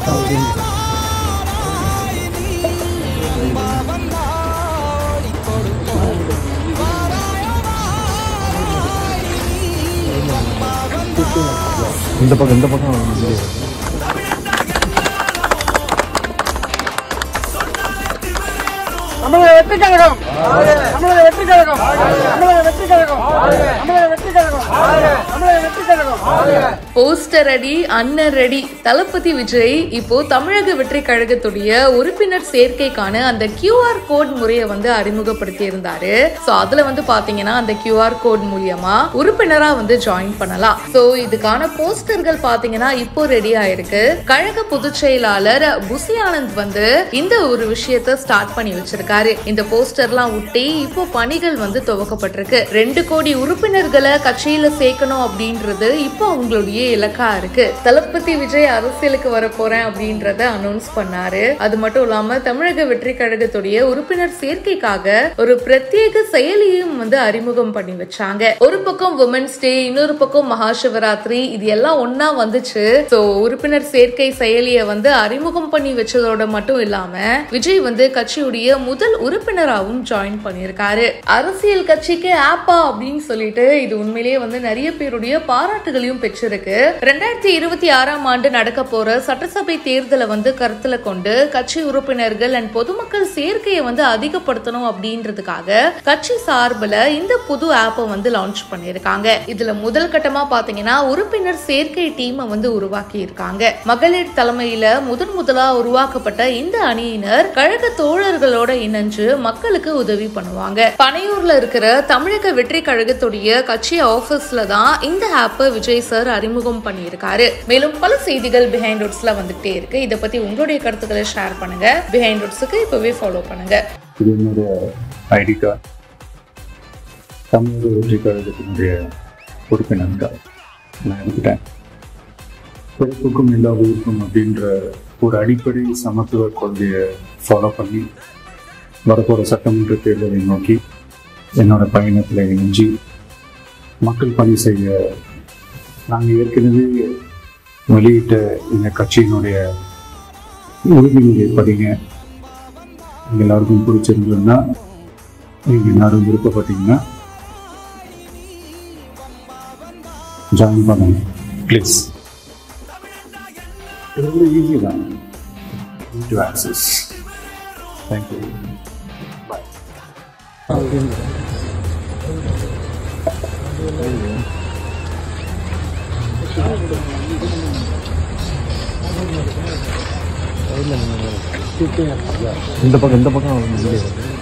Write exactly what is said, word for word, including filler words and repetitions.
இந்த பக்கம் இந்த பக்கம் தமிழக வெற்றி கழகம் தமிழக வெற்றி கழகம் தமிழக வெற்றி கழகம் தமிழக வெற்றி கழகம் தமிழக வெற்றி கழகம். போஸ்டர் அடி அண்ணன் ரெடி. தளபதி விஜய் இப்போ தமிழக வெற்றி கழகத்துடைய உறுப்பினர் சேர்க்கைக்கான அந்த கியூஆர் கோட் முறையை வந்து அறிமுகப்படுத்தி இருந்தாரு. சோ அதுல வந்து பாத்தீங்கன்னா அந்த கியூஆர் கோட் மூலியமா உறுப்பினரா வந்து ஜாயின் பண்ணலாம். சோ இதுக்கான போஸ்டர்கள் பாத்தீங்கன்னா இப்போ ரெடி ஆயிருக்கு. கழக பொதுச் செயலாளர் புசி ஆனந்த் வந்து இந்த ஒரு விஷயத்த ஸ்டார்ட் பண்ணி வச்சிருக்காரு. இந்த போஸ்டர்லாம் ஒட்டி இப்போ பணிகள் வந்து துவக்கப்பட்டிருக்கு. ரெண்டு கோடி உறுப்பினர்களை கட்சியில சேர்க்கணும் அப்படின்றது இப்போ அவங்களுடைய இலக்கா இருக்கு. தளபதி விஜய் அரசியலுக்கு வர போறேன் அப்படின்றத அனௌன்ஸ் பண்ணாரு. அது மட்டும் இல்லாம தமிழக வெற்றி கழகத்துடைய உறுப்பினர் சேர்க்கைக்காக ஒரு பிரத்யேக செயலியும் வந்து அறிமுகம் பண்ணி வச்சாங்க. ஒரு பக்கம் உமன்ஸ் டே, இன்னொரு பக்கம் மகா சிவராத்திரி, இது எல்லாம் ஒன்னா வந்துச்சு. சோ உறுப்பினர் சேர்க்கை செயலியை வந்து அறிமுகம் பண்ணி வச்சதோட மட்டும் இல்லாம விஜய் வந்து கட்சியுடைய முதல் உறுப்பினராகவும் ஜாயின் பண்ணியிருக்காரு. அரசியல் கட்சிக்கு ஆப்பா அப்படின்னு சொல்லிட்டு இது உண்மையிலேயே வந்து நிறைய பேருடைய பாராட்டுகளையும் பெற்றிருக்கு. ரெண்டாயிரத்தி இருபத்தி ஆறாம் ஆண்டு நடக்க போற சட்டசபை தேர்தலை வந்து கருத்துல கொண்டு கட்சி உறுப்பினர்கள் அண்ட் பொதுமக்கள் சேர்க்கையை வந்து அதிகப்படுத்தணும் அப்படின்றதுக்காக கட்சி சார்பில் இந்த புது ஆப்பை வந்து லான்ச் பண்ணிருக்காங்க. இதுல முதல் கட்டமா பாத்தீங்கன்னா உறுப்பினர் சேர்க்கை டீமை வந்து உருவாக்கி இருக்காங்க. மகளிர் தலைமையில முதன் முதலா உருவாக்கப்பட்ட இந்த அணியினர் கழக தோழர்களோட இணைஞ்சு மக்களுக்கு உதவி பண்ணுவாங்க. பனையூர்ல இருக்கிற தமிழக வெற்றி கழகத்துடைய கட்சி ஆபீஸ்ல தான் இந்த ஆப்பை விஜய் சார் அறிமுகம் பண்ணியிருக்காரு. மேலும் பல செய்திகள் பிஹைண்ட் ரூட்ஸ்ல வந்துட்டே இருக்கு. இதை பத்தி உங்களுடைய கருத்துக்களை ஷேர் பண்ணுங்க. பிஹைண்ட் ரூட்ஸுக்கு இப்பவே ஃபாலோ பண்ணுங்க. இது என்னுடைய ஐடி கார்டு. தமிழக வெற்றி கழகத்தினுடைய உறுப்பினர்கள் நான் எடுத்துட்டேன். பிறப்புக்கும் எல்லா உறுப்பும் அப்படின்ற ஒரு அடிப்படை சமத்துவ கொள்கையை ஃபாலோ பண்ணி வரப்போகிற சட்டமன்ற தேர்தலை நோக்கி என்னோட பயணத்தில் இணைஞ்சி மக்கள் பணி செய்ய நாங்கள் ஏற்கனவே வெளியிட்ட இந்த கட்சியினுடைய உறுதிமொழியை படிங்க. நீங்கள் எல்லாருக்கும் பிடிச்சிருந்ததுன்னா நீங்கள் எல்லாரும் விருப்பப்பட்டீங்கன்னா ஜாயின் பண்ணுங்க ப்ளீஸ். இது ரொம்ப ஈஸி தான் டு ஆக்சஸ். தேங்க்யூ. பாய். இந்த பக்கம் இந்த பக்கம்